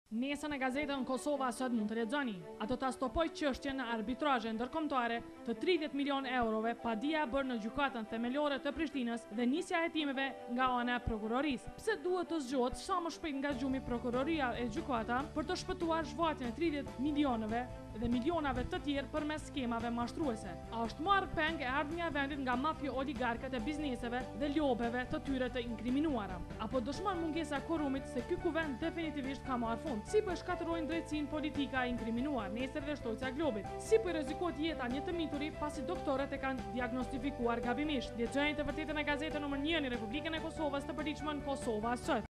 Nesër në gazetën Kosova sot mund të lexoni. Ato ta stopoj çështjen në arbitrazhe ndërkombëtare të 30 milion eurove padia e bërë në gjykatën themelore të Prishtinës dhe nisja e hetimeve nga ana e prokurorisë. Pse duhet të zgjohet sa më shpejt nga zgjumi prokuroria e gjykata për të shpëtuar zhvatjen e 30 milionëve dhe milionave të tjerë përmes skemave mashtruese? A është marrë peng e ardhmja e vendit nga mafia oligarkët e bizneseve dhe lobeve të tyre të inkriminuara? Apo dëshmon mungesa korrumit se ky kuvend definitivisht ka marrë fund? Si po shkatërrojnë drejtësinë politika e inkriminuar nesër dhe shtojca Globit? Si po rrezikohet jeta një të mituri pasi doktorët e kanë diagnostifikuar gabimisht? Lexojeni të vërtetën e gazetën nr. 1 në Republikën e Kosovës të përditshmën Kosova Sot.